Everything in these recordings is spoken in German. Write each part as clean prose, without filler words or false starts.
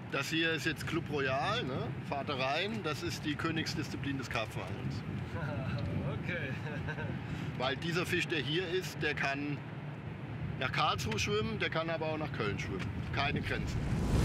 Das hier ist jetzt Club Royal, ne? Fahrt rein, das ist die Königsdisziplin des Karpfenangelns. Okay. Weil dieser Fisch, der hier ist, der kann nach Karlsruhe schwimmen, der kann aber auch nach Köln schwimmen. Keine Grenzen.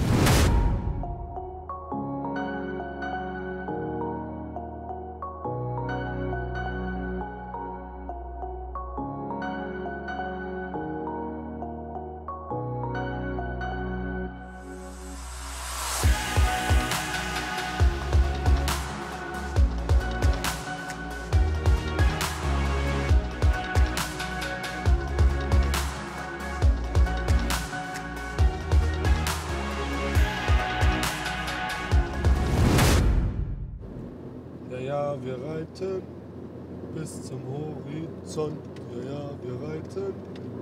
Ja, wir reiten bis zum Horizont. Ja, wir reiten.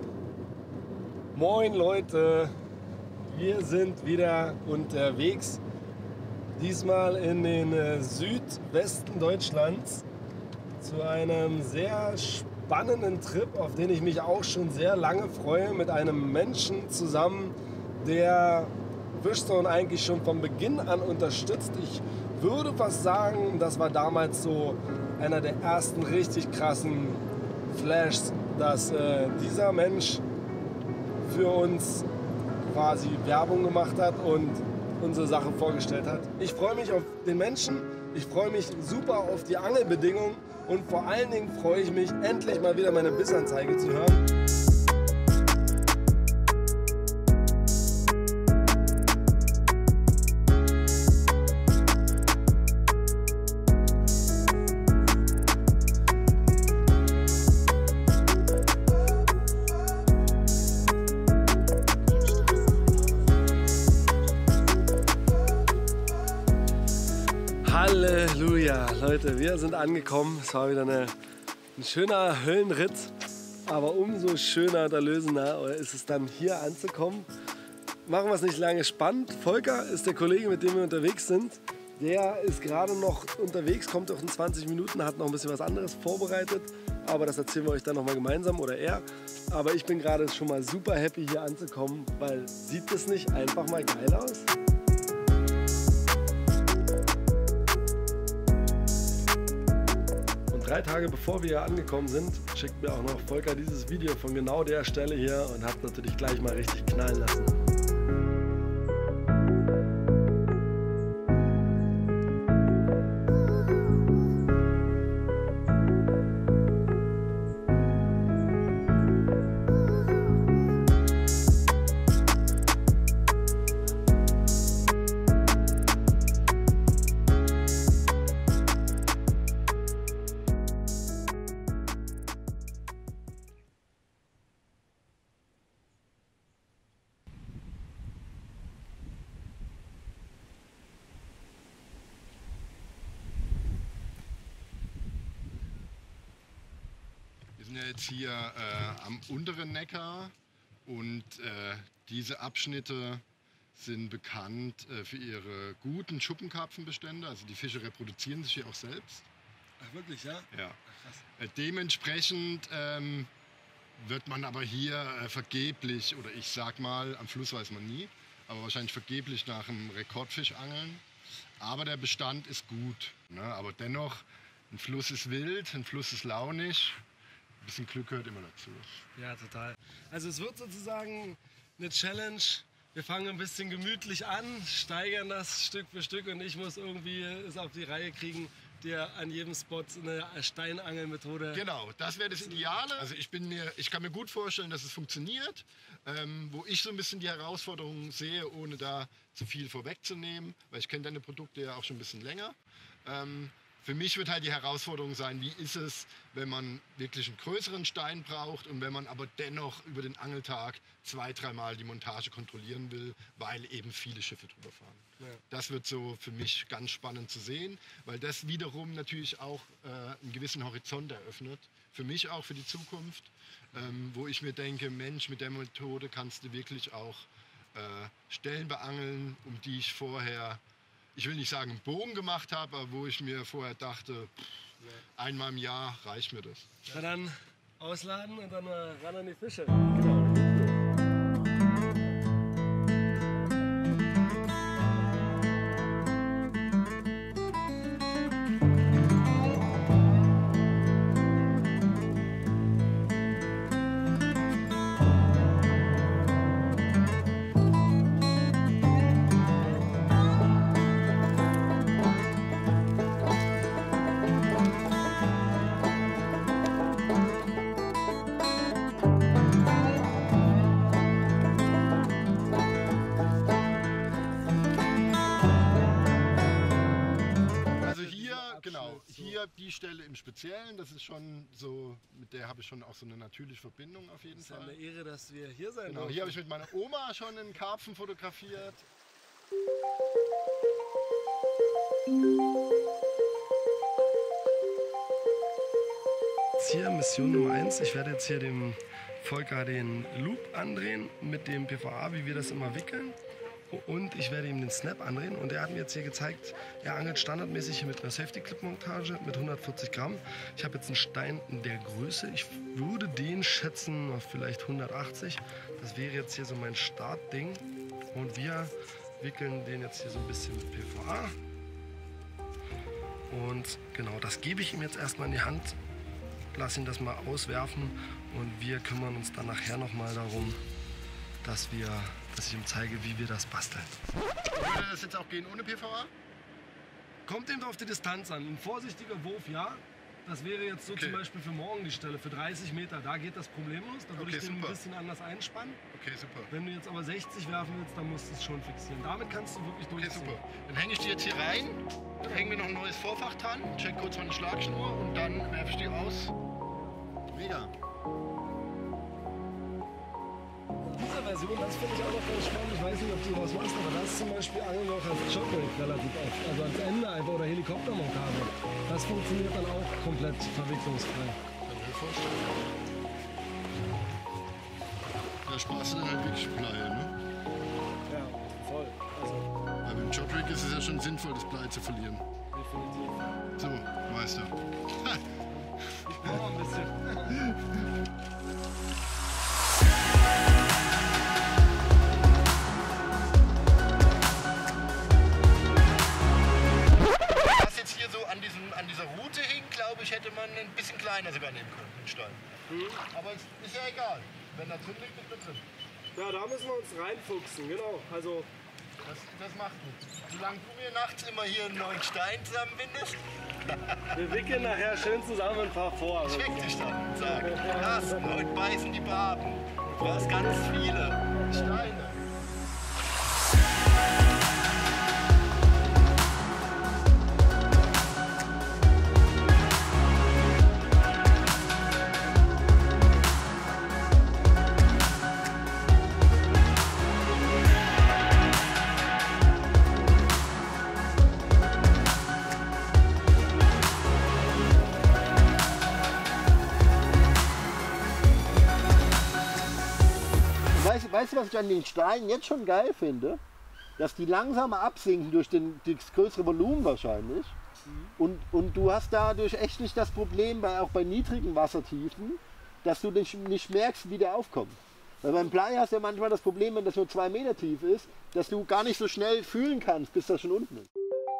Moin Leute, wir sind wieder unterwegs. Diesmal in den Südwesten Deutschlands zu einem sehr spannenden Trip, auf den ich mich auch schon sehr lange freue, mit einem Menschen zusammen, der Fishzone eigentlich schon von Beginn an unterstützt. Ich würde fast sagen, das war damals so einer der ersten richtig krassen Flashs, dass dieser Mensch für uns quasi Werbung gemacht hat und unsere Sache vorgestellt hat. Ich freue mich auf den Menschen, ich freue mich super auf die Angelbedingungen und vor allen Dingen freue ich mich, endlich mal wieder meine Bissanzeige zu hören. Halleluja, Leute, wir sind angekommen. Es war wieder ein schöner Höllenritt, aber umso schöner und erlösender ist es dann hier anzukommen. Machen wir es nicht lange spannend. Volker ist der Kollege, mit dem wir unterwegs sind. Der ist gerade noch unterwegs, kommt auch in 20 Minuten, hat noch ein bisschen was anderes vorbereitet. Aber das erzählen wir euch dann nochmal gemeinsam oder er. Aber ich bin gerade schon mal super happy hier anzukommen, weil sieht das nicht einfach mal geil aus? Und 3 Tage bevor wir hier angekommen sind, schickt mir auch noch Volker dieses Video von genau der Stelle hier und hat natürlich gleich mal richtig knallen lassen. Wir sind ja jetzt hier am unteren Neckar und diese Abschnitte sind bekannt für ihre guten Schuppenkarpfenbestände. Also die Fische reproduzieren sich hier auch selbst. Ach wirklich, ja? Ja. Dementsprechend wird man aber hier vergeblich, oder ich sag mal, am Fluss weiß man nie, aber wahrscheinlich vergeblich nach einem Rekordfisch angeln. Aber der Bestand ist gut. Ne? Aber dennoch, ein Fluss ist wild, ein Fluss ist launig. Ein bisschen Glück gehört immer dazu. Ja, total. Also es wird sozusagen eine Challenge. Wir fangen ein bisschen gemütlich an, steigern das Stück für Stück und ich muss irgendwie es auf die Reihe kriegen, dir an jedem Spot eine Steinangelmethode. Genau, das wäre das Ideale. Also ich kann mir gut vorstellen, dass es funktioniert. Wo ich so ein bisschen die Herausforderung sehe, ohne da zu viel vorwegzunehmen, weil ich kenne deine Produkte ja auch schon ein bisschen länger. Für mich wird halt die Herausforderung sein, wie ist es, wenn man wirklich einen größeren Stein braucht und wenn man aber dennoch über den Angeltag 2-3 Mal die Montage kontrollieren will, weil eben viele Schiffe drüber fahren. Ja. Das wird so für mich ganz spannend zu sehen, weil das wiederum natürlich auch einen gewissen Horizont eröffnet. Für mich auch, für die Zukunft, wo ich mir denke, Mensch, mit der Methode kannst du wirklich auch Stellen beangeln, um die ich vorher, ich will nicht sagen, einen Bogen gemacht habe, aber wo ich mir vorher dachte, einmal im Jahr reicht mir das. Na dann ausladen und dann ran an die Fische. Genau. Also hier die Stelle im Speziellen, das ist schon so, mit der habe ich schon auch so eine natürliche Verbindung auf jeden Fall. Es ist eine Ehre, dass wir hier sein Genau, dürfen. hier habe ich mit meiner Oma schon einen Karpfen fotografiert. Jetzt hier Mission Nummer 1. Ich werde jetzt hier dem Volker den Loop andrehen mit dem PVA, wie wir das immer wickeln. Und ich werde ihm den Snap andrehen. Und er hat mir jetzt hier gezeigt, er angelt standardmäßig hier mit einer Safety-Clip-Montage mit 140 Gramm. Ich habe jetzt einen Stein in der Größe. Ich würde den schätzen auf vielleicht 180. Das wäre jetzt hier so mein Startding. Und wir wickeln den jetzt hier so ein bisschen mit PVA. Und genau, das gebe ich ihm jetzt erstmal in die Hand. Lass ihn das mal auswerfen. Und wir kümmern uns dann nachher nochmal darum, dass ich ihm zeige, wie wir das basteln. Würde das jetzt auch gehen ohne PVA? Kommt eben auf die Distanz an. Ein vorsichtiger Wurf, ja. Das wäre jetzt so zum Beispiel für morgen die Stelle, für 30 Meter. Da geht das problemlos. Da würde ich den ein bisschen anders einspannen. Okay, super. Wenn du jetzt aber 60 werfen willst, dann musst du es schon fixieren. Damit kannst du wirklich durchziehen. Okay, super. Dann hänge ich die jetzt hier rein, dann hängen wir noch ein neues Vorfach dran, check kurz meine Schlagschnur und dann werfe ich die aus. Mega. Diese Version, das finde ich auch noch ganz spannend. Ich weiß nicht, ob du was machst, aber das ist zum Beispiel Angeln auch als Shotbreak relativ oft. Also als Ende einfach oder Helikoptermontage. Das funktioniert dann auch komplett verwicklungsfrei. Kann ich mir vorstellen. Da sparst du dann halt wirklich Blei, ne? Ja, voll. Also, Weil beim Shotbreak ist es ja schon sinnvoll, das Blei zu verlieren. definitiv. So, Meister. Ich brauche noch ein bisschen. Was jetzt hier so an dieser Route hing, glaube ich, hätte man ein bisschen kleiner sogar nehmen können, den Stein. Aber es ist ja egal. Wenn da drin liegt, ist da drin. Ja, da müssen wir uns reinfuchsen, genau. Also, Das macht nichts. Solange du mir nachts immer hier einen neuen Stein zusammenbindest, wir wickeln nachher schön zusammen ein paar vor. check dich dann und sag, Carsten, heute beißen die Barben. Du brauchst ganz viele Steine. Weißt du, was ich an den Steinen jetzt schon geil finde? Dass die langsamer absinken durch das größere Volumen wahrscheinlich. Und du hast dadurch echt nicht das Problem, auch bei niedrigen Wassertiefen, dass du nicht merkst, wie der aufkommt. Weil beim Blei hast du ja manchmal das Problem, wenn das nur 2 Meter tief ist, dass du gar nicht so schnell fühlen kannst, bis das schon unten ist.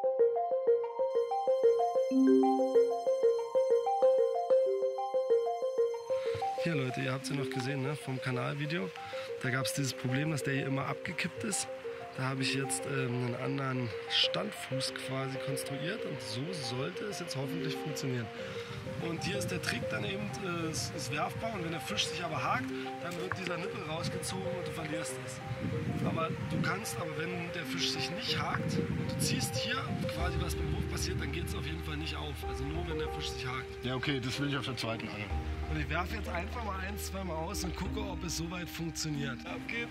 Hier Leute, ihr habt es ja noch gesehen, ne, vom Kanalvideo. Da gab es dieses Problem, dass der hier immer abgekippt ist. Da habe ich jetzt einen anderen Standfuß quasi konstruiert und so sollte es jetzt hoffentlich funktionieren. Und hier ist der Trick dann eben, es ist werfbar und wenn der Fisch sich aber hakt, dann wird dieser Nippel rausgezogen und du verlierst es. Aber du kannst, aber wenn der Fisch sich nicht hakt und du ziehst hier quasi was beim Wurf passiert, dann geht es auf jeden Fall nicht auf. Also nur wenn der Fisch sich hakt. Ja, okay, das will ich auf der zweiten Angel. Und ich werfe jetzt einfach mal 1-2 Mal aus und gucke, ob es soweit funktioniert. Ab geht.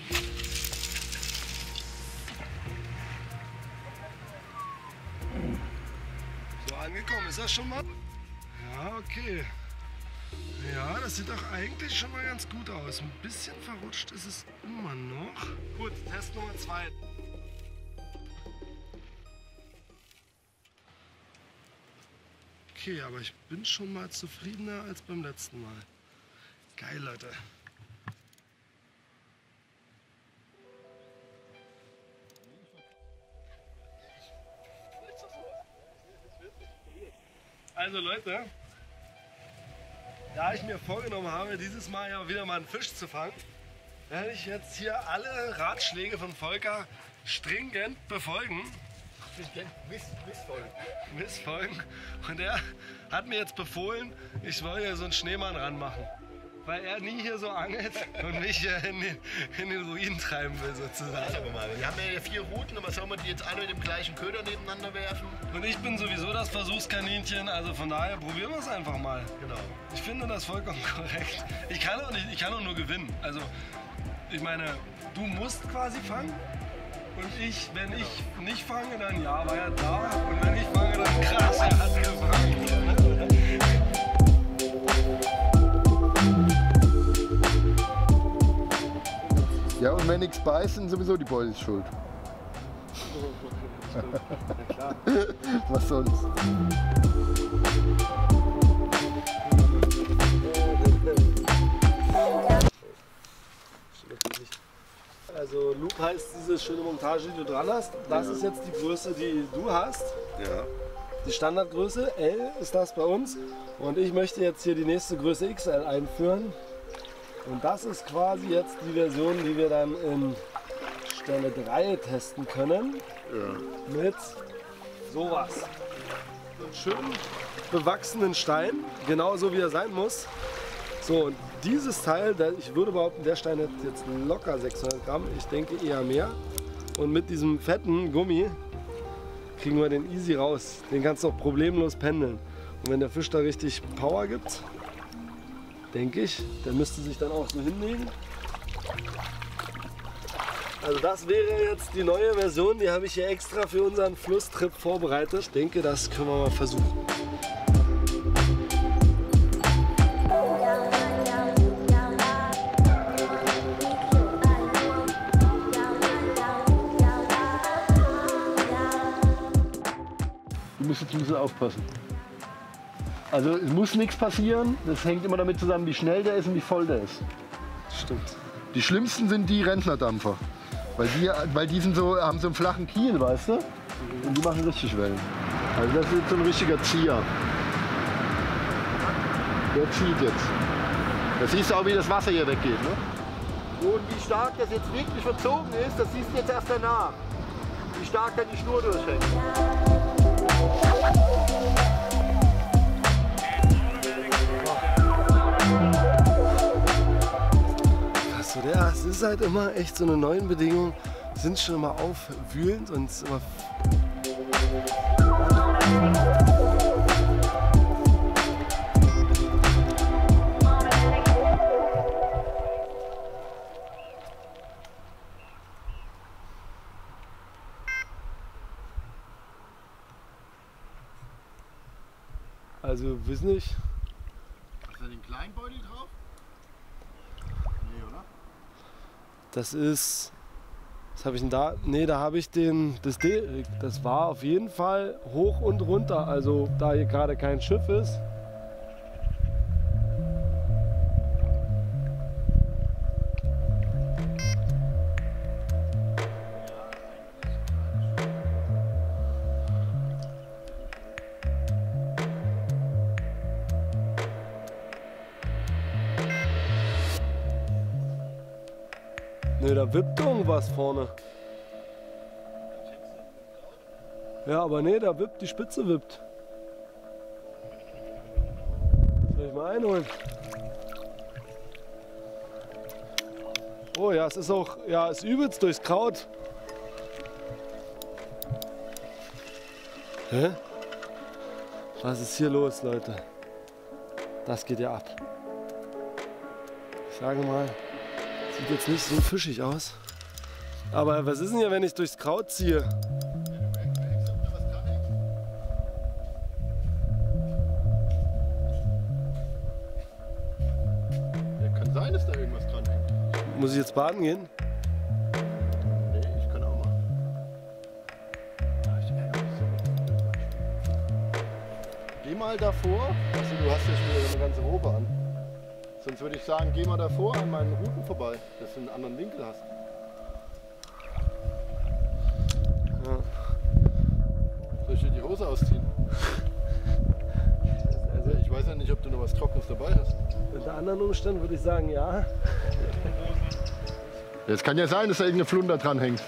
So, angekommen ist das schon mal. Ja, okay. Ja, das sieht doch eigentlich schon mal ganz gut aus. Ein bisschen verrutscht ist es immer noch. Gut, Test Nummer 2. Okay, aber ich bin schon mal zufriedener als beim letzten Mal. Geil, Leute. Also Leute, da ich mir vorgenommen habe, dieses Mal ja wieder mal einen Fisch zu fangen, werde ich jetzt hier alle Ratschläge von Volker stringent befolgen. Missfolgen. Und er hat mir jetzt befohlen, ich soll hier so einen Schneemann ranmachen. weil er nie hier so angelt und mich in den Ruin treiben will sozusagen. Wir haben ja hier 4 Routen, aber sollen wir die jetzt alle mit dem gleichen Köder nebeneinander werfen? Und ich bin sowieso das Versuchskaninchen, also von daher probieren wir es einfach mal. Genau. Ich finde das vollkommen korrekt. Ich kann auch nur gewinnen. Also ich meine, du musst quasi fangen und ich, wenn ich nicht fange, dann ja, war ja da. Und wenn ich fange, dann krass, er hat gefangen. Ja, und wenn nichts beißt, sind sowieso die Beute schuld. Ja, klar. Was soll's? Also Loop heißt diese schöne Montage, die du dran hast. Das ist jetzt die Größe, die du hast. Ja. Die Standardgröße L ist das bei uns. Und ich möchte jetzt hier die nächste Größe XL einführen. Und das ist quasi jetzt die Version, die wir dann in Stelle 3 testen können. Ja. Mit sowas. Einen schönen bewachsenen Stein, genauso wie er sein muss. So, und dieses Teil, ich würde behaupten, der Stein hat jetzt locker 600 Gramm, ich denke eher mehr. Und mit diesem fetten Gummi kriegen wir den easy raus. Den kannst du auch problemlos pendeln. Und wenn der Fisch da richtig Power gibt, denke ich, der müsste sich dann auch so hinlegen. Also das wäre jetzt die neue Version, die habe ich hier extra für unseren Flusstrip vorbereitet. Ich denke, das können wir mal versuchen. Du musst jetzt ein bisschen aufpassen. Also es muss nichts passieren, das hängt immer damit zusammen, wie schnell der ist und wie voll der ist. Stimmt. Die schlimmsten sind die Rentnerdampfer. Weil die sind so, haben so einen flachen Kiel, weißt du? Und die machen richtig Wellen. Also das ist so ein richtiger Zieher. Der zieht jetzt. Da siehst du auch, wie das Wasser hier weggeht. Ne? Und wie stark das jetzt wirklich verzogen ist, das siehst du jetzt erst danach. Wie stark da die Schnur durchhängt. Also es ist halt immer echt so eine neuen Bedingungen, sind schon immer aufwühlend und immer. Also, wissen nicht. Hast du den kleinen Beutel drauf? Nee, oder? Das ist. Was habe ich denn da? Ne, da habe ich das war auf jeden Fall hoch und runter. Also, da hier gerade kein Schiff ist. Ne, da wippt irgendwas vorne. Ja, aber ne, da wippt, die Spitze wippt. Soll ich mal einholen? Oh ja, es ist auch, ja, es übelst durchs Kraut. Hä? Was ist hier los, Leute? Das geht ja ab. Ich sage mal, sieht jetzt nicht so fischig aus. Aber was ist denn hier, wenn ich durchs Kraut ziehe? Ja, kann sein, dass da irgendwas dran hängt. Muss ich jetzt baden gehen? Nee, ich kann auch mal. Geh mal davor. Also, du hast ja schon wieder eine ganze Robe an. Sonst würde ich sagen, geh mal davor an meinen Routen vorbei, dass du einen anderen Winkel hast. Ja. Soll ich dir die Hose ausziehen? Also ich weiß ja nicht, ob du noch was Trockenes dabei hast. Unter anderen Umständen würde ich sagen, ja. Es kann ja sein, dass da irgendeine Flunder dran hängt.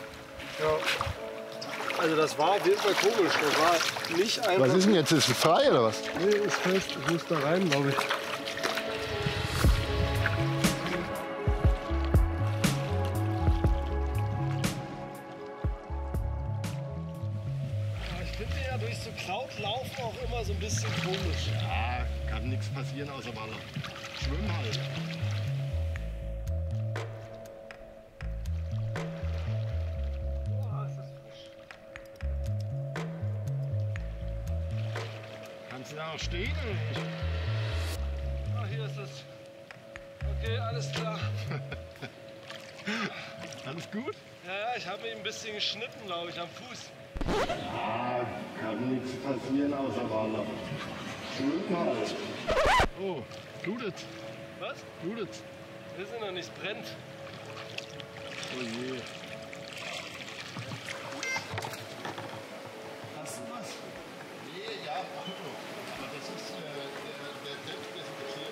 Ja. Also das war auf jeden Fall komisch. Das war nicht einfach. Was ist denn jetzt? Ist es frei oder was? Nee, ist fest. Ich muss da rein, glaube ich. finde ja durch so Kraut laufen auch immer so ein bisschen komisch. Ja, kann nichts passieren außer Waller. Schwimm halt. Boah, ist das frisch. Kannst du da auch stehen? Ah, hier ist es. Okay, alles klar. Alles gut? Ja, ich habe ihn ein bisschen geschnitten, glaube ich, am Fuß. Ja, kann nichts passieren außer Waller. Schwimm halt. Oh, blutet's. Was? Blutet's. Wir sind noch nicht, brennt. Oh je. Hast du was? Nee, ja, aber das ist der selbstdesinfiziert.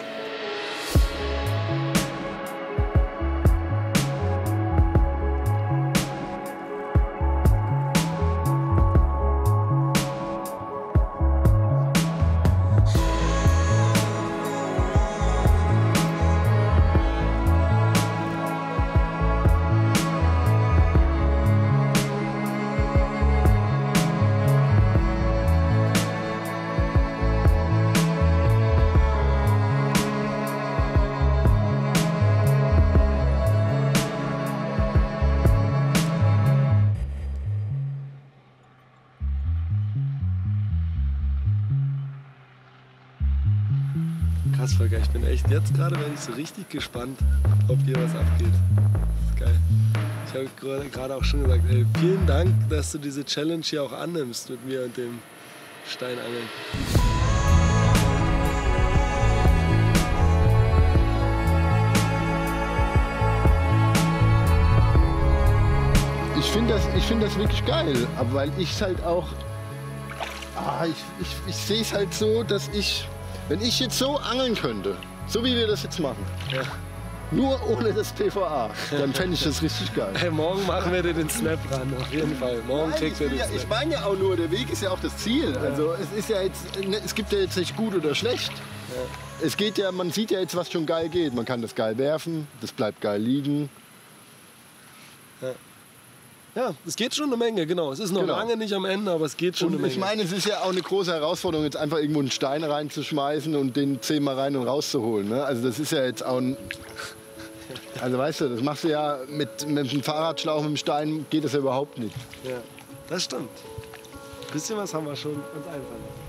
Krass, Volker, ich bin echt jetzt gerade, bin ich so richtig gespannt, ob hier was abgeht. Das ist geil. Ich habe gerade auch schon gesagt, ey, vielen Dank, dass du diese Challenge hier auch annimmst mit mir und dem Steinangeln. Ich find das wirklich geil, aber weil ich es halt auch. Ich sehe es halt so, dass wenn ich jetzt so angeln könnte, so wie wir das jetzt machen, Ja. nur ohne das PVA, dann fände ich das richtig geil. Hey, morgen machen wir dir den Snap ran, auf jeden Fall. Morgen Nein, kriegt ihr den ich Snap. meine ja auch nur, der Weg ist ja auch das Ziel. Also es ist ja jetzt, es gibt ja jetzt nicht gut oder schlecht. Es geht ja, man sieht ja jetzt, was schon geil geht. Man kann das geil werfen, das bleibt geil liegen. Ja, es geht schon eine Menge, genau. Es ist noch Genau. lange nicht am Ende, aber es geht schon eine Und Menge. ich meine, es ist ja auch eine große Herausforderung, jetzt einfach irgendwo einen Stein reinzuschmeißen und den 10-mal rein und rauszuholen. Ne? Also das ist ja jetzt auch ein... Also weißt du, das machst du ja mit dem Fahrradschlauch, mit dem Stein, geht das ja überhaupt nicht. Ja, das stimmt. Ein bisschen was haben wir schon uns einfallen lassen.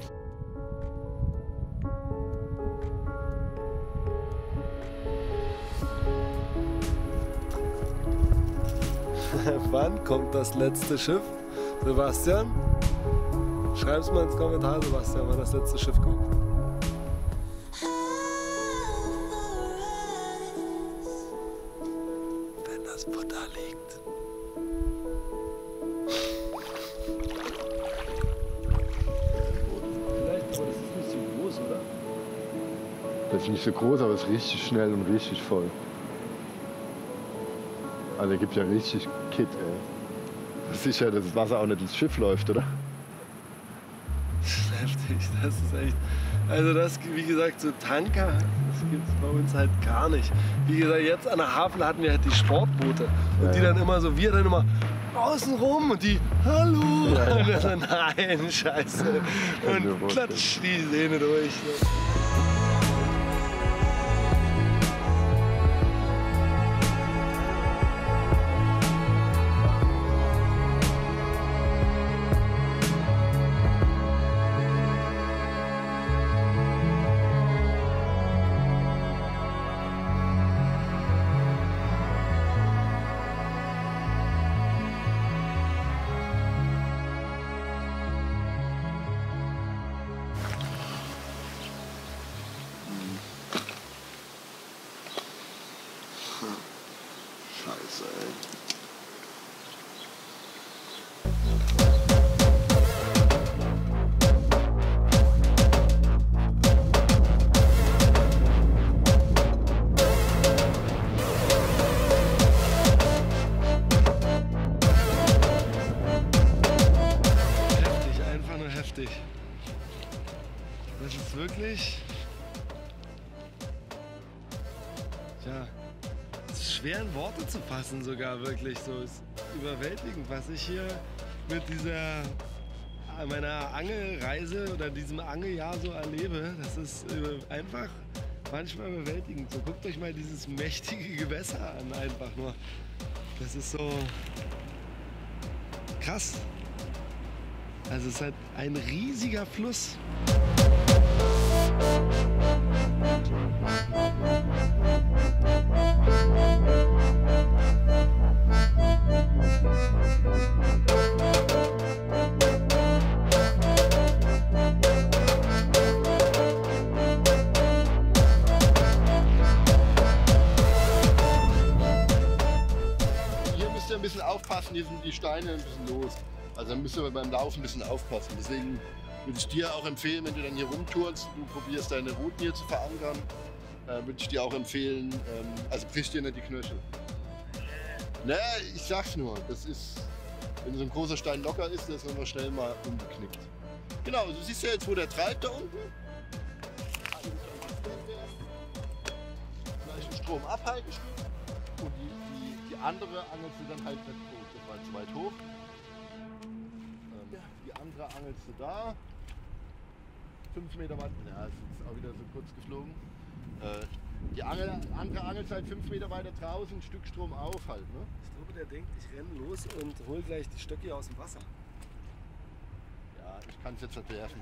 Wann kommt das letzte Schiff? Sebastian? Schreib's mal ins Kommentar, Sebastian, wann das letzte Schiff kommt. Wenn das Futter liegt. Vielleicht, aber das ist nicht so groß, oder? Das ist nicht so groß, aber es ist richtig schnell und richtig voll. Also der gibt ja richtig Kit, ey. Das ist sicher, dass das Wasser auch nicht ins Schiff läuft, oder? Das ist heftig, das ist echt. Also das, wie gesagt, so Tanker, das gibt es bei uns halt gar nicht. Wie gesagt, jetzt an der Havel hatten wir halt die Sportboote. Und Ja, die ja. dann immer so, wir dann immer außen rum und die, hallo. Ja, ja. Und wir so, nein, scheiße. Kann ich mir Und vorstellen. klatsch die Sehne durch. So. Scheiße, ey. Heftig, einfach nur heftig. Das ist wirklich. Ja, es ist schwer in Worte zu fassen, sogar wirklich so. Es ist überwältigend, was ich hier mit dieser meiner Angelreise oder diesem Angeljahr so erlebe, das ist einfach manchmal bewältigend. So, guckt euch mal dieses mächtige Gewässer an, einfach nur. Das ist so krass. Also es ist halt ein riesiger Fluss. Ein bisschen aufpassen, hier sind die Steine ein bisschen los. Also dann müsst ihr beim Laufen ein bisschen aufpassen. Deswegen würde ich dir auch empfehlen, wenn du dann hier rumtourst, du probierst deine Routen hier zu verankern, würde ich dir auch empfehlen, also brich dir nicht die Knöchel. Ne, ich sag's nur, das ist, wenn so ein großer Stein locker ist, das ist immer schnell mal umgeknickt. Genau, du siehst ja jetzt, wo der treibt da unten. Vielleicht ein Stromabhaltestück und die andere angelst du dann halt nicht hoch, das war zu weit hoch. Die andere angelst du da. 5 Meter weit, ja, es ist auch wieder so kurz geflogen. Die andere angelt halt 5 Meter weiter draußen, ein Stück Strom auf halt. Ne? Ich glaube, der denkt, ich renne los und hol gleich die Stöcke aus dem Wasser. Ja, ich kann es jetzt nicht werfen.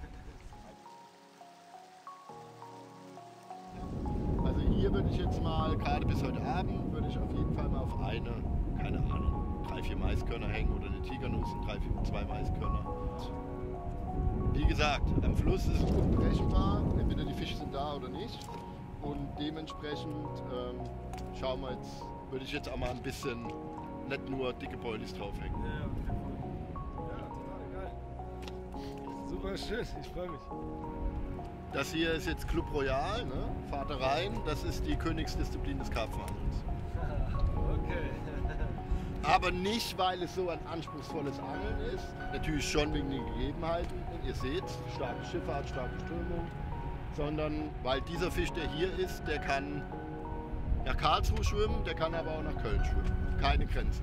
Also hier würde ich jetzt mal, gerade bis heute Abend, würde ich auf jeden Fall mal auf eine, keine Ahnung, 3-4 Maiskörner hängen oder eine Tigernuss und 2 Maiskörner. Wie gesagt, am Fluss ist es unberechenbar, entweder die Fische sind da oder nicht. Und dementsprechend schauen wir jetzt, würde ich jetzt auch mal ein bisschen, nicht nur dicke Boilies draufhängen. Ja, total geil. Super schön, ich freue mich. Das hier ist jetzt Club Royal, ne? Fahrt da rein, das ist die Königsdisziplin des Karpfenangelns. Okay. Aber nicht, weil es so ein anspruchsvolles Angeln ist, natürlich schon wegen den Gegebenheiten, ihr seht, starke Schifffahrt, starke Strömung, sondern weil dieser Fisch, der hier ist, der kann nach Karlsruhe schwimmen, der kann aber auch nach Köln schwimmen. Keine Grenzen.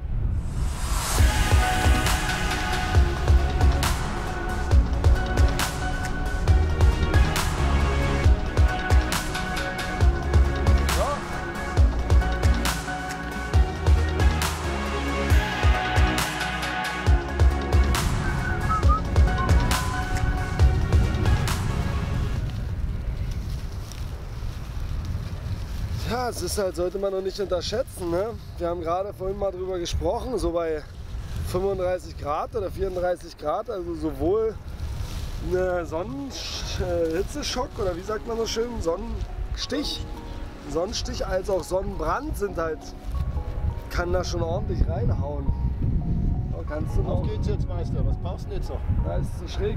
Ja, es ist halt, sollte man noch nicht unterschätzen. Ne? Wir haben gerade vorhin mal drüber gesprochen, so bei 35 Grad oder 34 Grad, also sowohl eine Hitzeschock oder wie sagt man so schön, Sonnenstich als auch Sonnenbrand sind halt, kann da schon ordentlich reinhauen. So, kannst du noch. Auf geht's jetzt, Meister, was brauchst du denn jetzt noch? Da ist es so schräg.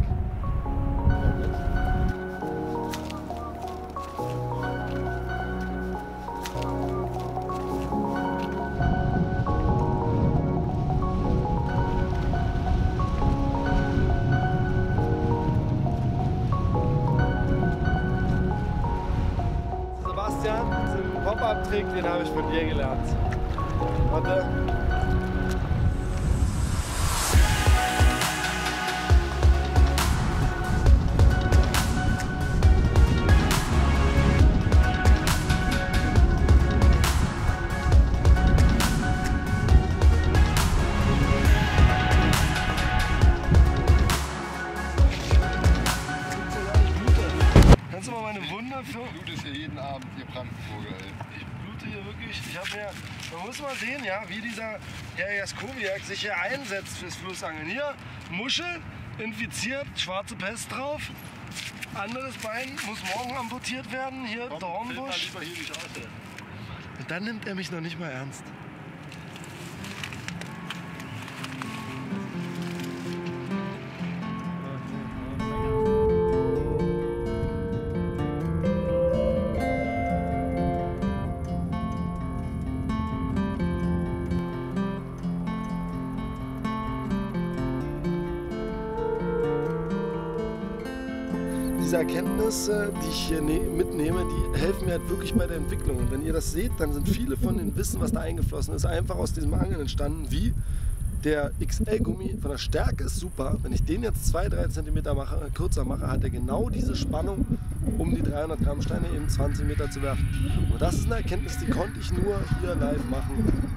Pop-Up-Trick, den habe ich von dir gelernt. Warte. Kannst du mal meine Wunde für... Du blutest hier jeden Abend, ihr Brandenburger, ey. Ich blute hier wirklich. Ich habe mir, man muss mal sehen, ja, wie dieser Herr Jaskowiak sich hier einsetzt fürs Flussangeln. Hier Muschel, infiziert, schwarze Pest drauf. Anderes Bein muss morgen amputiert werden. Hier Dornbusch. Und dann nimmt er mich noch nicht mal ernst. Diese Erkenntnisse, die ich hier mitnehme, die helfen mir halt wirklich bei der Entwicklung. Und wenn ihr das seht, dann sind viele von den Wissen, was da eingeflossen ist, einfach aus diesem Angeln entstanden, wie der XL-Gummi von der Stärke ist super. Wenn ich den jetzt 2-3 cm kürzer mache, hat er genau diese Spannung, um die 300 Gramm Steine in 20 Meter zu werfen. Und das ist eine Erkenntnis, die konnte ich nur hier live machen.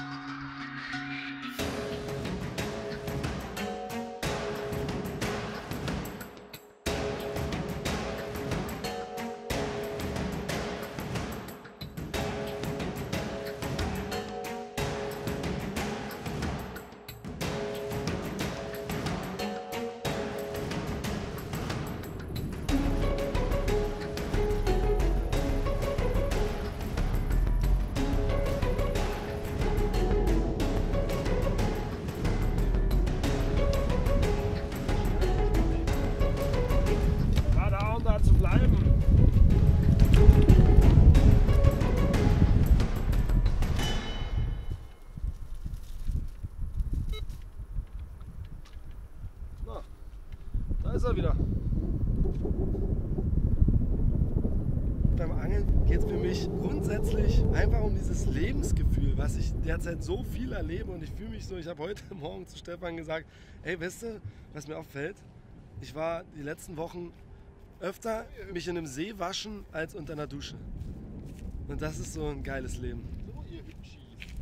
Zu bleiben. Na, da ist er wieder. Beim Angeln geht es für mich grundsätzlich einfach um dieses Lebensgefühl, was ich derzeit so viel erlebe, und ich fühle mich so, ich habe heute Morgen zu Stefan gesagt, ey, weißt du, was mir auffällt? Ich war die letzten Wochen öfter mich in einem See waschen als unter einer Dusche. Und das ist so ein geiles Leben. So, ihr Hübschis.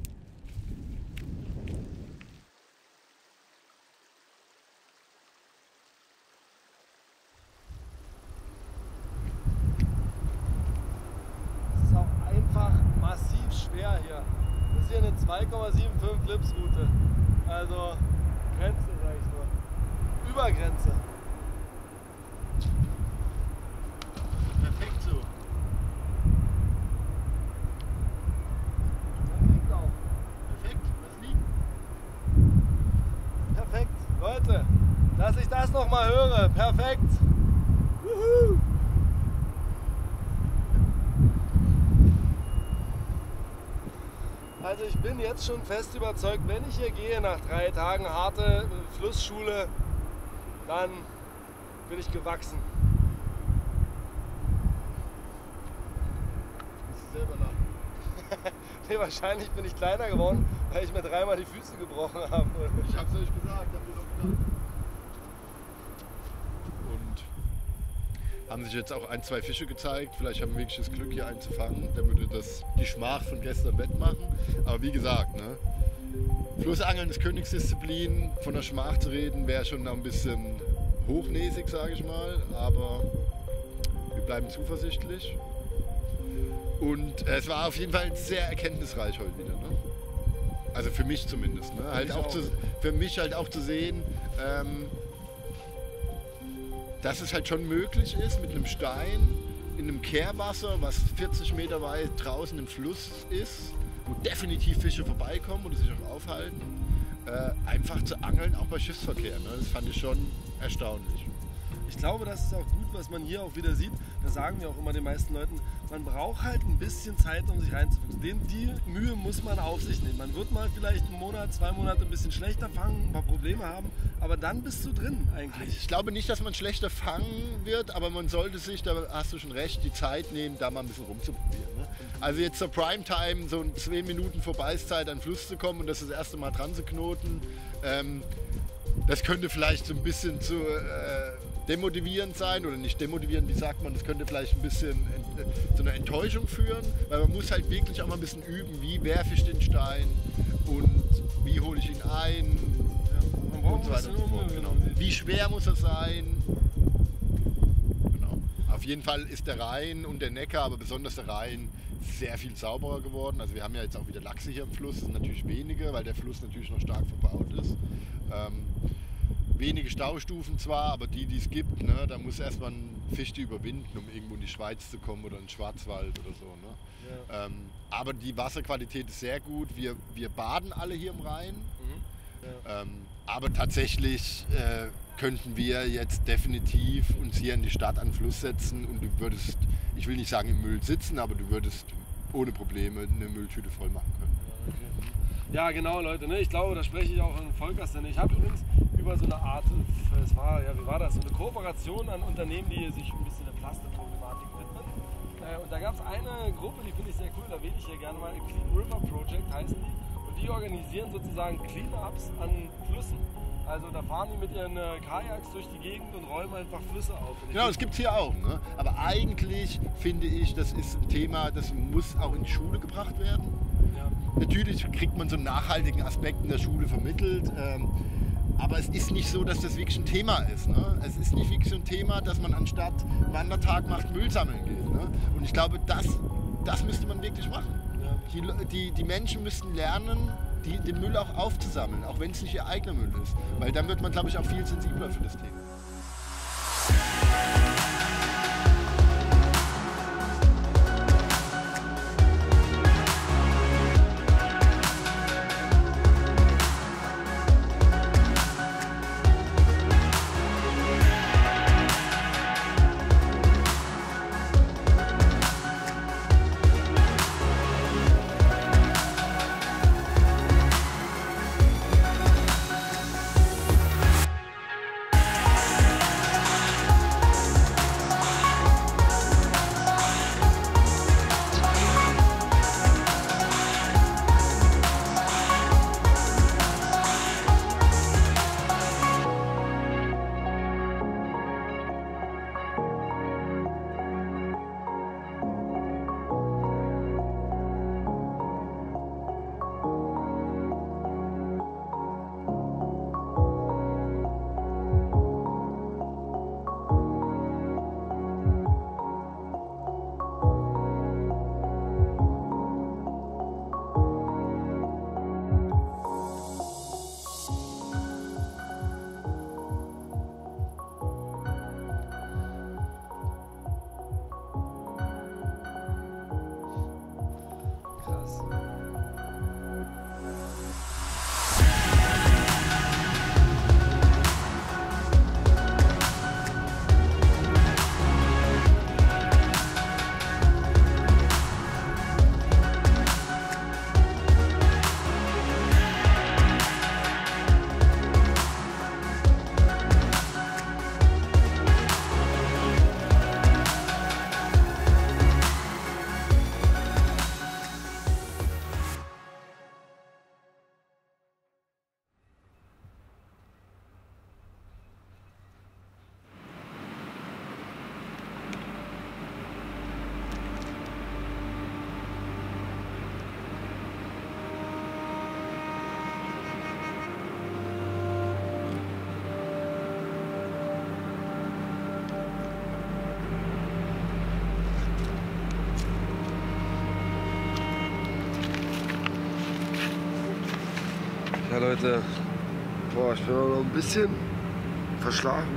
Es ist auch einfach massiv schwer hier. Das ist hier eine 2,75 Clips Route. Also Grenze, sag ich nur. Übergrenze. Perfekt so. Perfekt auch. Perfekt, was liegt? Perfekt. Leute, dass ich das noch mal höre. Perfekt. Wuhu. Also ich bin jetzt schon fest überzeugt, wenn ich hier gehe nach 3 Tagen harte Flussschule, dann bin ich gewachsen. Selber lachen. Nee, wahrscheinlich bin ich kleiner geworden, weil ich mir 3-mal die Füße gebrochen habe. Ich hab's euch gesagt, habt ihr doch gesagt. Und haben sich jetzt auch 1, 2 Fische gezeigt. Vielleicht haben wir wirklich das Glück, hier einen zu fangen. Der würde das die Schmach von gestern wettmachen. Aber wie gesagt, ne? Flussangeln ist Königsdisziplin. Von der Schmach zu reden wäre schon noch ein bisschen hochnäsig, sage ich mal. Aber wir bleiben zuversichtlich. Und es war auf jeden Fall sehr erkenntnisreich heute wieder. Ne? Also für mich zumindest. Ne? Halt auch für mich halt auch zu sehen, dass es halt schon möglich ist, mit einem Stein in einem Kehrwasser, was 40 Meter weit draußen im Fluss ist, wo definitiv Fische vorbeikommen oder sich auch aufhalten, einfach zu angeln, auch bei Schiffsverkehr. Ne? Das fand ich schon erstaunlich. Ich glaube, das ist auch gut, was man hier auch wieder sieht. Das sagen wir auch immer den meisten Leuten. Man braucht halt ein bisschen Zeit, um sich reinzufuchsen. Die Mühe muss man auf sich nehmen. Man wird mal vielleicht einen Monat, 2 Monate ein bisschen schlechter fangen, ein paar Probleme haben, aber dann bist du drin eigentlich. Ich glaube nicht, dass man schlechter fangen wird, aber man sollte sich, da hast du schon recht, die Zeit nehmen, da mal ein bisschen rumzuprobieren. Ne? Also jetzt zur Primetime, so in 2 Minuten Verbeißzeit an den Fluss zu kommen und das erste Mal dran zu knoten, das könnte vielleicht so ein bisschen zu demotivierend sein oder nicht demotivierend, wie sagt man, das könnte vielleicht ein bisschen zu einer Enttäuschung führen, weil man muss halt wirklich auch mal ein bisschen üben, wie werfe ich den Stein und wie hole ich ihn ein, Man braucht und so weiter und so fort. Genau. Wie schwer muss er sein? Genau. Auf jeden Fall ist der Rhein und der Neckar, aber besonders der Rhein, sehr viel sauberer geworden. Also wir haben ja jetzt auch wieder Lachse hier im Fluss, das sind natürlich wenige, weil der Fluss natürlich noch stark verbaut ist. Wenige Staustufen zwar, aber die es gibt, ne, da muss erstmal ein Fisch die überwinden, um irgendwo in die Schweiz zu kommen oder in den Schwarzwald oder so. Ne? Ja. Aber die Wasserqualität ist sehr gut. Wir baden alle hier im Rhein. Mhm. Ja. Aber tatsächlich könnten wir jetzt definitiv uns hier in die Stadt an den Fluss setzen und du würdest, ich will nicht sagen im Müll sitzen, aber du würdest ohne Probleme eine Mülltüte voll machen können. Ja, genau, Leute. Ne? Ich glaube, da spreche ich auch in Volkers. Denn ich habe übrigens über so eine Art, es war, ja, wie war das, so eine Kooperation an Unternehmen, die sich ein bisschen der Plastikproblematik widmen. Und da gab es eine Gruppe, die finde ich sehr cool, da wähle ich hier gerne mal, Clean River Project heißen die. Und die organisieren sozusagen Cleanups an Flüssen. Also da fahren die mit ihren Kajaks durch die Gegend und räumen einfach Flüsse auf. Genau, das gibt es hier auch. Ne? Aber eigentlich finde ich, das ist ein Thema, das muss auch in die Schule gebracht werden. Ja. Natürlich kriegt man so einen nachhaltigen Aspekt in der Schule vermittelt. Aber es ist nicht so, dass das wirklich ein Thema ist. Ne? Es ist nicht wirklich so ein Thema, dass man anstatt Wandertag macht, Müll sammeln geht. Ne? Und ich glaube, das müsste man wirklich machen. Ja. Die Menschen müssten lernen, den Müll auch aufzusammeln, auch wenn es nicht ihr eigener Müll ist. Weil dann wird man, glaube ich, auch viel sensibler für das Thema. Ja Leute, boah, ich bin auch noch ein bisschen verschlafen.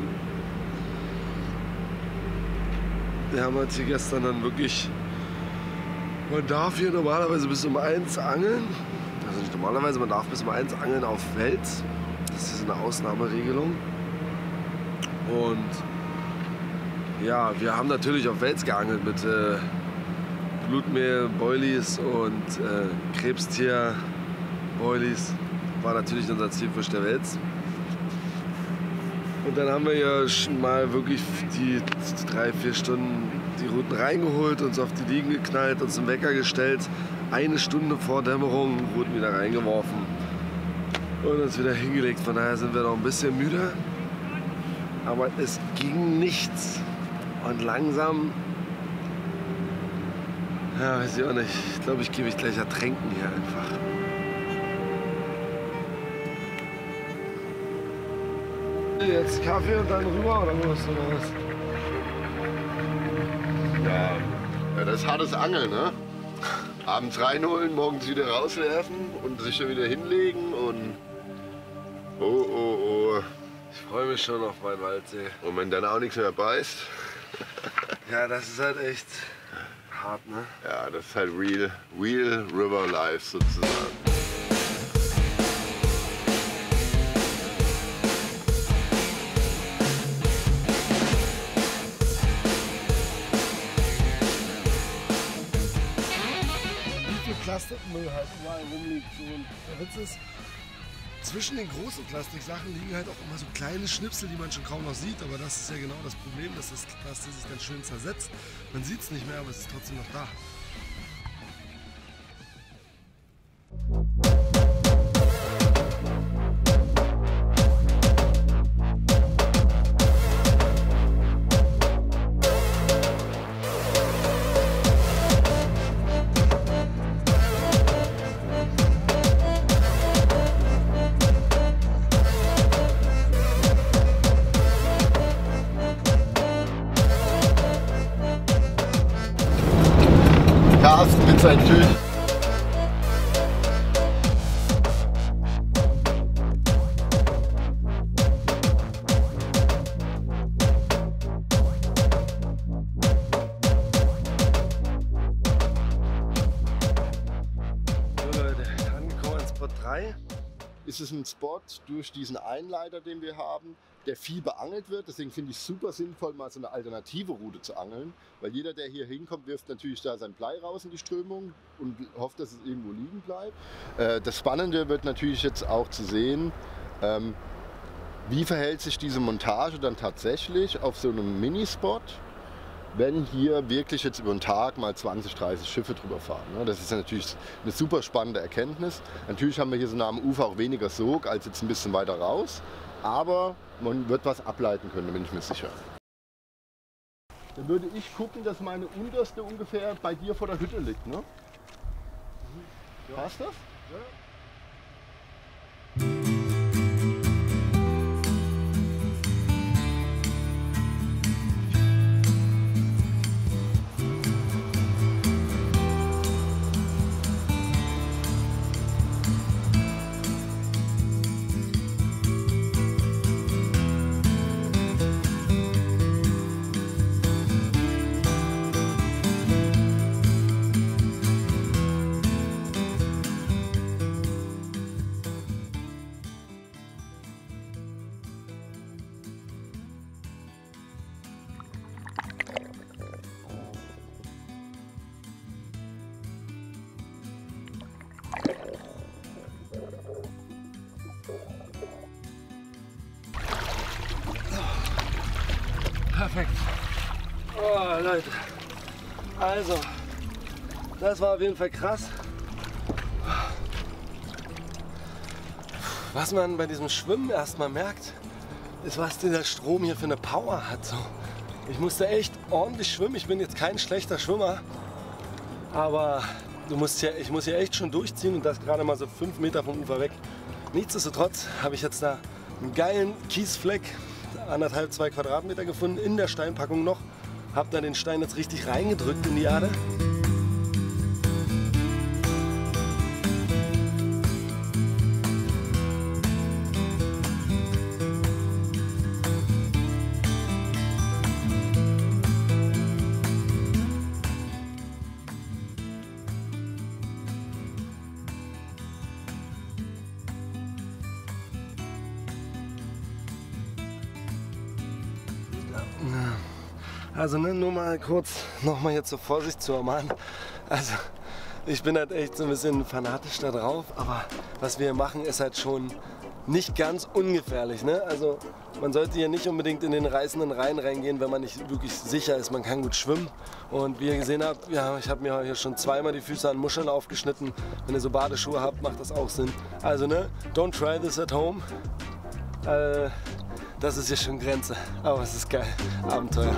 Wir haben jetzt hier gestern dann wirklich, man darf hier normalerweise bis um 1 angeln. Also nicht normalerweise, man darf bis um 1 angeln auf Wels. Das ist eine Ausnahmeregelung. Und ja, wir haben natürlich auf Wels geangelt mit Blutmehl, Boilies und Krebstier, Boilies. War natürlich unser Zielfisch der Wels. Und dann haben wir ja schon mal wirklich die 3-4 Stunden die Routen reingeholt, uns auf die Liegen geknallt, uns einen Wecker gestellt, 1 Stunde vor Dämmerung Routen wieder reingeworfen und uns wieder hingelegt. Von daher sind wir noch ein bisschen müde, aber es ging nichts. Und langsam, ja, weiß ich auch nicht, ich glaube, ich gehe mich gleich ertränken hier einfach. Jetzt Kaffee und dann rüber oder was du was? Ja, das ist hartes Angeln, ne? Abends reinholen, morgens wieder rauswerfen und sich dann wieder hinlegen und oh. Ich freue mich schon auf meinen Waldsee. Und wenn dann auch nichts mehr beißt. Ja, das ist halt echt hart, ne? Ja, das ist halt real River Life sozusagen. Plastikmüll halt überall rumliegt. So. Und der Witz ist, zwischen den großen Plastiksachen liegen halt auch immer so kleine Schnipsel, die man schon kaum noch sieht. Aber das ist ja genau das Problem, dass das Plastik sich dann schön zersetzt. Man sieht es nicht mehr, aber es ist trotzdem noch da. Zeit. Tschüss. So Leute, angekommen in Spot 3. Ist es ein Spot durch diesen Einleiter, den wir haben, der viel beangelt wird. Deswegen finde ich es super sinnvoll, mal so eine alternative Route zu angeln. Weil jeder, der hier hinkommt, wirft natürlich da sein Blei raus in die Strömung und hofft, dass es irgendwo liegen bleibt. Das Spannende wird natürlich jetzt auch zu sehen, wie verhält sich diese Montage dann tatsächlich auf so einem Minispot, wenn hier wirklich jetzt über den Tag mal 20, 30 Schiffe drüber fahren. Das ist ja natürlich eine super spannende Erkenntnis. Natürlich haben wir hier so nah am Ufer auch weniger Sog als jetzt ein bisschen weiter raus, aber man wird was ableiten können, da bin ich mir sicher. Dann würde ich gucken, dass meine unterste ungefähr bei dir vor der Hütte liegt, ne? Ja. Passt das? Ja. Perfekt. Oh Leute, also das war auf jeden Fall krass. Was man bei diesem Schwimmen erstmal merkt, ist, was dieser Strom hier für eine Power hat. So, ich musste echt ordentlich schwimmen. Ich bin jetzt kein schlechter Schwimmer, aber ich muss hier echt schon durchziehen und das gerade mal so 5 Meter vom Ufer weg. Nichtsdestotrotz habe ich jetzt da einen geilen Kiesfleck, 1,5, 2 Quadratmeter gefunden, in der Steinpackung noch. Hab da den Stein jetzt richtig reingedrückt in die Erde. Also nur mal kurz nochmal hier zur Vorsicht zu ermahnen. Also ich bin halt echt so ein bisschen fanatisch da drauf, aber was wir hier machen ist halt schon nicht ganz ungefährlich. Ne? Also man sollte hier nicht unbedingt in den reißenden Rhein reingehen, wenn man nicht wirklich sicher ist, man kann gut schwimmen. Und wie ihr gesehen habt, ja, ich habe mir hier schon zweimal die Füße an Muscheln aufgeschnitten. Wenn ihr so Badeschuhe habt, macht das auch Sinn. Also ne, don't try this at home. Das ist hier schon Grenze, aber es ist geil. Abenteuer.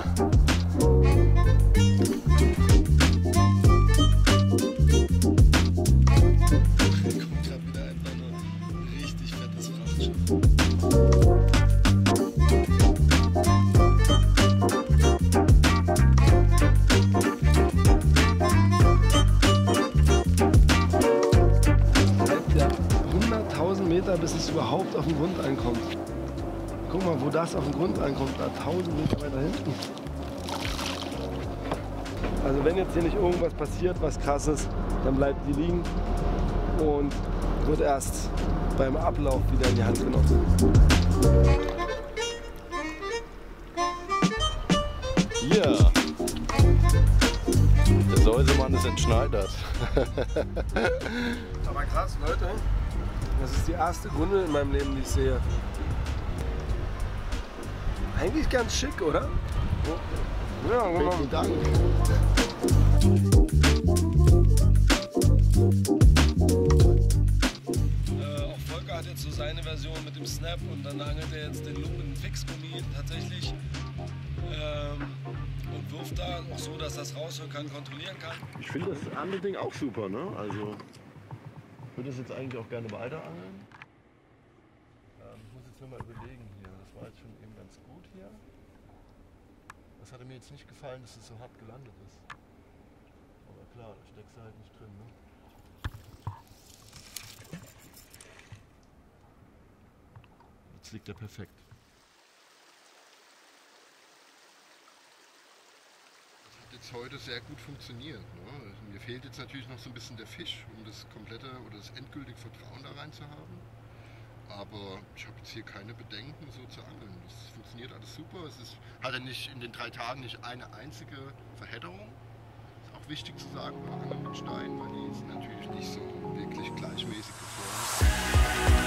Hier kommt gerade wieder einfach nur ein richtig fettes Frachtschiff. Ja, 100.000 Meter, bis es überhaupt auf den Grund ankommt. Guck mal, wo das auf den Grund ankommt, da 1000 Meter weiter hinten. Also wenn jetzt hier nicht irgendwas passiert, was krasses, dann bleibt die liegen und wird erst beim Ablauf wieder in die Hand genommen. Ja, der Säusemann ist entschneidert. Aber krass, Leute, das ist die erste Grundel in meinem Leben, die ich sehe. Eigentlich ganz schick, oder? Ja, Vielen Dank. Auch Volker hat jetzt so seine Version mit dem Snap und dann angelt er jetzt den Lumpen Fixgummi tatsächlich und wirft da auch so, dass das raushören kann, kontrollieren kann. Ich finde das andere Ding auch super, ne? Also ich würde das jetzt eigentlich auch gerne weiter angeln. Ich muss jetzt nur mal überlegen hier. Das war jetzt schon eben ganz gut hier. Das hatte mir jetzt nicht gefallen, dass es so hart gelandet ist. Aber klar, da steckst du halt nicht drin, ne? Jetzt liegt er perfekt. Das hat jetzt heute sehr gut funktioniert. Ne? Mir fehlt jetzt natürlich noch so ein bisschen der Fisch, um das komplette oder das endgültige Vertrauen da rein zu haben. Aber ich habe jetzt hier keine Bedenken, so zu angeln. Das funktioniert alles super. Hat nicht in den 3 Tagen nicht eine einzige Verhedderung. Ist auch wichtig zu sagen bei Angeln mit Steinen, weil die sind natürlich nicht so wirklich gleichmäßig geformt.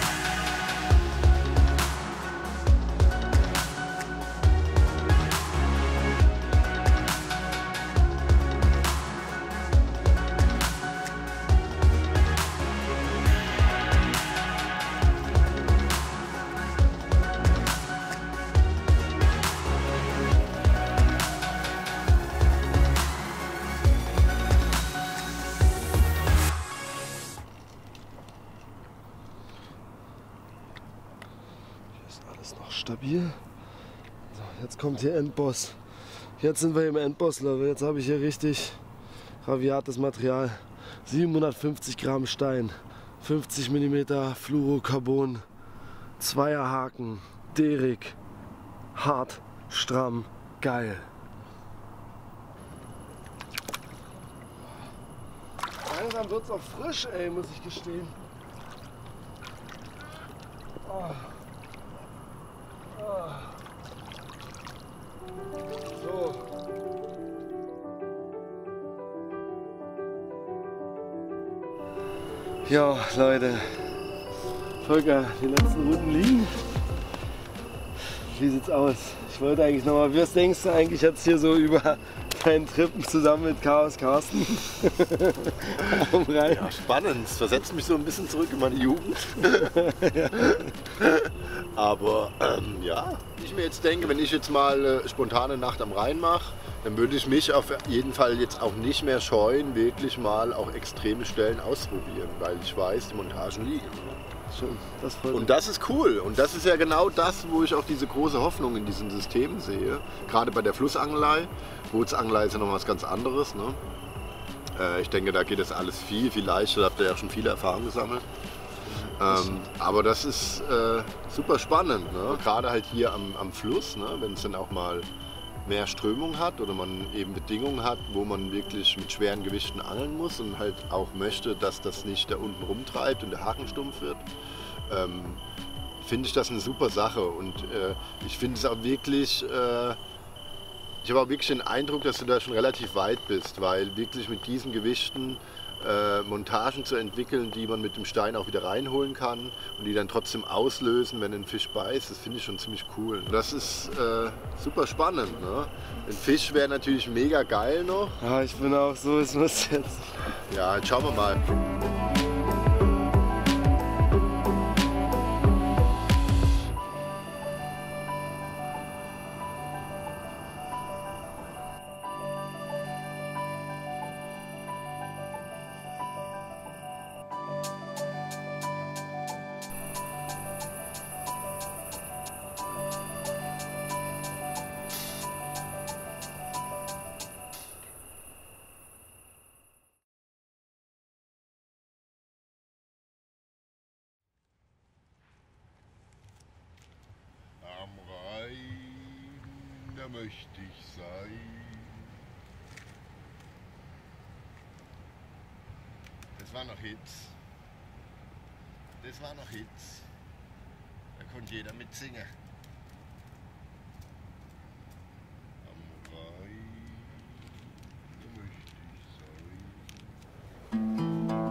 Stabil. So, jetzt kommt hier Endboss. Jetzt sind wir im Endboss-Level. Jetzt habe ich hier richtig rabiates Material. 750 Gramm Stein, 50 mm Fluorocarbon, Zweierhaken, Derrick, hart, stramm, geil. Langsam wird es auch frisch, ey, muss ich gestehen. Oh. So. Ja, Leute. Volker, die letzten Routen liegen. Wie sieht's aus? Ich wollte eigentlich nochmal, was denkst du eigentlich jetzt hier so über deinen Trip zusammen mit Chaos Carsten? Ja, spannend. Es versetzt mich so ein bisschen zurück in meine Jugend. Ja. Aber ja, ich mir jetzt denke, wenn ich jetzt mal spontane Nacht am Rhein mache, dann würde ich mich auf jeden Fall jetzt auch nicht mehr scheuen, wirklich mal auch extreme Stellen auszuprobieren, weil ich weiß, die Montagen liegen. Schön, und das ist cool. Und das ist ja genau das, wo ich auch diese große Hoffnung in diesem System sehe. Gerade bei der Flussangelei. Bootsangelei ist ja noch was ganz anderes. Ne? Ich denke, da geht das alles viel, viel leichter. Da habt ihr ja schon viele Erfahrungen gesammelt. Aber das ist super spannend. Ne? Gerade halt hier am Fluss, ne? Wenn es dann auch mal mehr Strömung hat oder man eben Bedingungen hat, wo man wirklich mit schweren Gewichten angeln muss und halt auch möchte, dass das nicht da unten rumtreibt und der Haken stumpf wird, finde ich das eine super Sache. Und ich finde es auch wirklich, ich habe auch wirklich den Eindruck, dass du da schon relativ weit bist, weil wirklich mit diesen Gewichten Montagen zu entwickeln, die man mit dem Stein auch wieder reinholen kann und die dann trotzdem auslösen, wenn ein Fisch beißt, das finde ich schon ziemlich cool. Das ist super spannend. Ne? Ein Fisch wäre natürlich mega geil noch. Ja, ich bin auch so, es muss jetzt. Ja, jetzt schauen wir mal. Am Rhein, da möchte ich sein. Das war noch Hits. Das war noch Hits. Da konnte jeder mitsingen. Am Rhein, da möchte ich sein.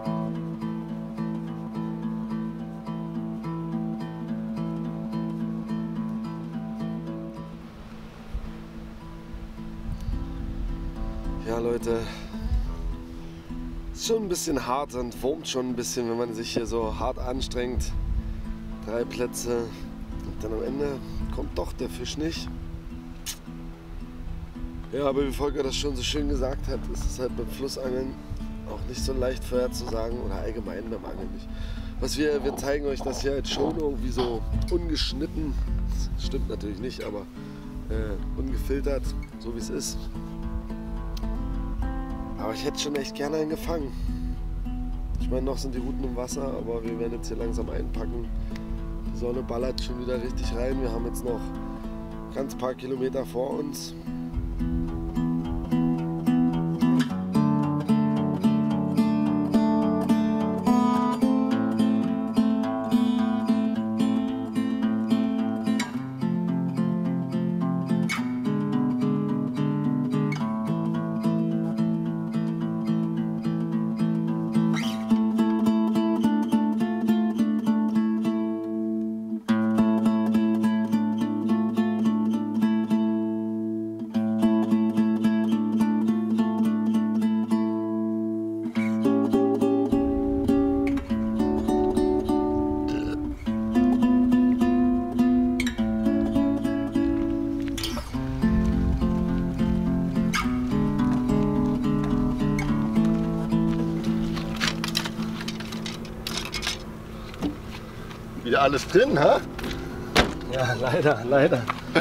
Ja, Leute, ist schon ein bisschen hart und wurmt schon ein bisschen, wenn man sich hier so hart anstrengt. 3 Plätze und dann am Ende kommt doch der Fisch nicht. Ja, aber wie Volker das schon so schön gesagt hat, ist es halt beim Flussangeln auch nicht so leicht vorherzusagen oder allgemein beim Angeln nicht. Wir zeigen euch das hier jetzt schon irgendwie so ungeschnitten, das stimmt natürlich nicht, aber ungefiltert, so wie es ist. Aber ich hätte schon echt gerne einen gefangen. Ich meine, noch sind die Routen im Wasser, aber wir werden jetzt hier langsam einpacken. Die Sonne ballert schon wieder richtig rein. Wir haben jetzt noch ganz paar Kilometer vor uns. Wieder alles drin, ha? Ja, leider.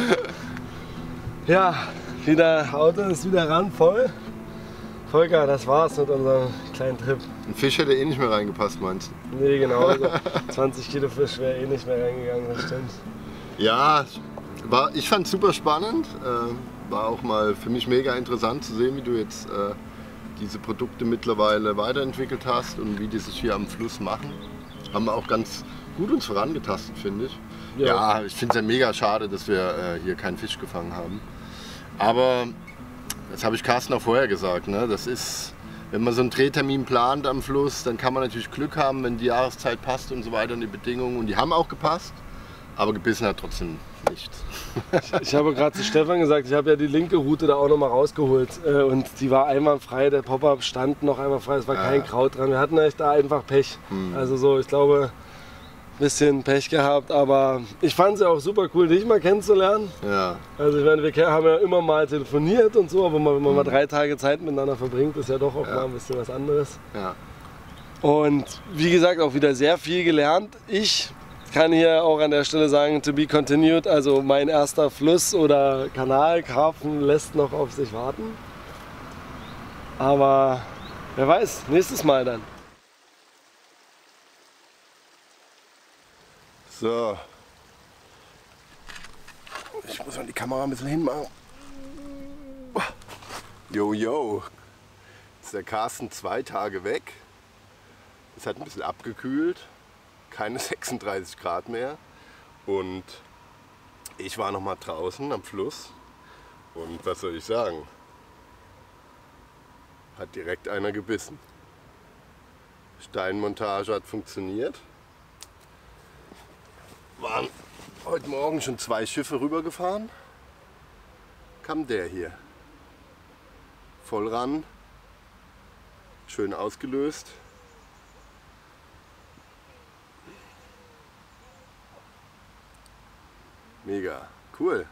Ja, Auto ist wieder randvoll. Volker, das war's mit unserem kleinen Trip. Ein Fisch hätte eh nicht mehr reingepasst, meinst du? Nee, genau. Also 20 Kilo Fisch wäre eh nicht mehr reingegangen, das stimmt. Ja, ich fand es super spannend. War auch mal für mich mega interessant zu sehen, wie du jetzt diese Produkte mittlerweile weiterentwickelt hast und wie die sich hier am Fluss machen. Haben wir auch ganz gut uns vorangetastet, finde ich. Ja, ich finde es ja mega schade, dass wir hier keinen Fisch gefangen haben. Aber das habe ich Carsten auch vorher gesagt. Ne? Das ist, wenn man so einen Drehtermin plant am Fluss, dann kann man natürlich Glück haben, wenn die Jahreszeit passt und so weiter und die Bedingungen. Und die haben auch gepasst, aber gebissen hat trotzdem nichts. Ich habe gerade zu Stefan gesagt, ich habe ja die linke Route da auch noch mal rausgeholt und die war einwandfrei, der Pop-Up stand noch einwandfrei, es war kein Kraut dran. Wir hatten echt da einfach Pech. Also so, ich glaube, ein bisschen Pech gehabt, aber ich fand es ja auch super cool, dich mal kennenzulernen. Ja. Also ich meine, wir haben ja immer mal telefoniert und so, aber wenn man mal 3 Tage Zeit miteinander verbringt, ist ja doch auch mal ein bisschen was anderes. Ja. Und wie gesagt, auch wieder sehr viel gelernt. Ich kann hier auch an der Stelle sagen, to be continued, also mein erster Fluss oder Kanalkarpfen lässt noch auf sich warten. Aber wer weiß, nächstes Mal dann. So. Ich muss mal die Kamera ein bisschen hinmachen. Yo. Jetzt ist der Carsten 2 Tage weg. Es hat ein bisschen abgekühlt. Keine 36 Grad mehr. Und ich war noch mal draußen am Fluss. Und was soll ich sagen? Hat direkt einer gebissen. Steinmontage hat funktioniert. Waren heute Morgen schon 2 Schiffe rübergefahren. Kam der hier. Voll ran. Schön ausgelöst. Mega. Cool.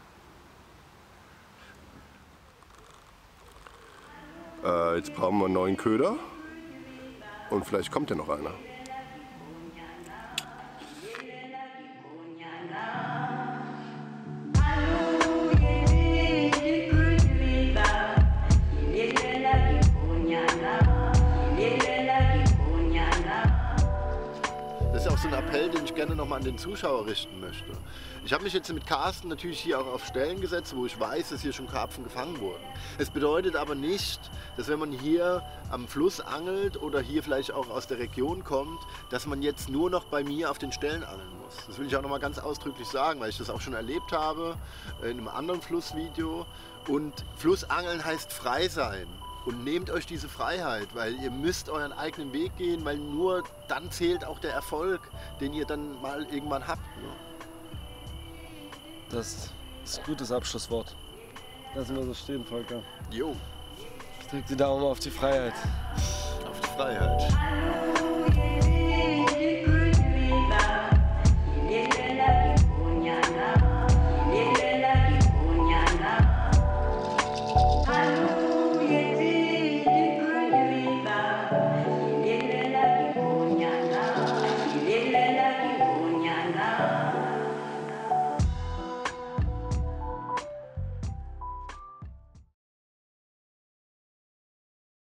Jetzt brauchen wir einen neuen Köder. Und vielleicht kommt ja noch einer. So ein Appell, den ich gerne nochmal an den Zuschauer richten möchte. Ich habe mich jetzt mit Carsten natürlich hier auch auf Stellen gesetzt, wo ich weiß, dass hier schon Karpfen gefangen wurden. Es bedeutet aber nicht, dass wenn man hier am Fluss angelt oder hier vielleicht auch aus der Region kommt, dass man jetzt nur noch bei mir auf den Stellen angeln muss. Das will ich auch nochmal ganz ausdrücklich sagen, weil ich das auch schon erlebt habe in einem anderen Flussvideo. Und Flussangeln heißt frei sein. Und nehmt euch diese Freiheit, weil ihr müsst euren eigenen Weg gehen, weil nur dann zählt auch der Erfolg, den ihr dann mal irgendwann habt. Ne? Das ist ein gutes Abschlusswort. Lassen wir so stehen, Volker. Jo. Ich drücke die Daumen auf die Freiheit. Auf die Freiheit.